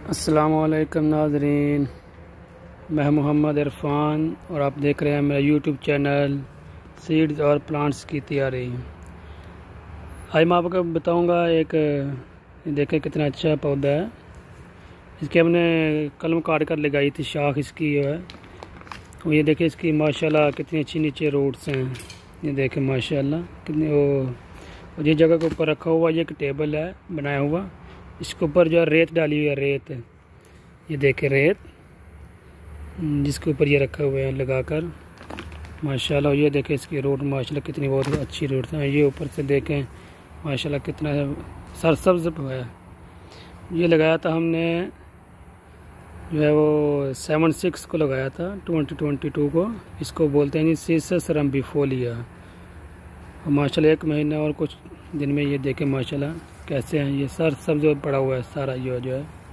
अस्सलामुअलैकुम नाज़रीन, मैं मोहम्मद इरफान और आप देख रहे हैं मेरा यूट्यूब चैनल सीड्स और प्लांट्स की तैयारी। आज मैं आपको बताऊंगा एक देखें कितना अच्छा पौधा है। इसके हमने कलम काट कर लगाई थी, शाख इसकी है। और ये देखें इसकी माशाल्लाह कितनी अच्छी नीचे रूट्स हैं। ये देखें माशाल्लाह कितनी वो। और ये जगह के ऊपर रखा हुआ ये एक टेबल है बनाया हुआ, इसके ऊपर जो है रेत डाली हुई है। रेत, ये देखें रेत जिसके ऊपर ये रखे हुए हैं लगाकर माशाल्लाह। ये देखें इसकी रूट माशाल्लाह कितनी बहुत अच्छी रूट है। ये ऊपर से देखें माशाल्लाह कितना सरसब्ज है। ये लगाया था हमने जो है वो 7/6 को लगाया था 2022 को। इसको बोलते हैं सीसस रम्बिफोलिया। और माशाल्लाह 1 महीना और कुछ दिन में ये देखें माशाल्लाह कैसे हैं। ये सरसब्ज पड़ा हुआ है सारा ये जो है।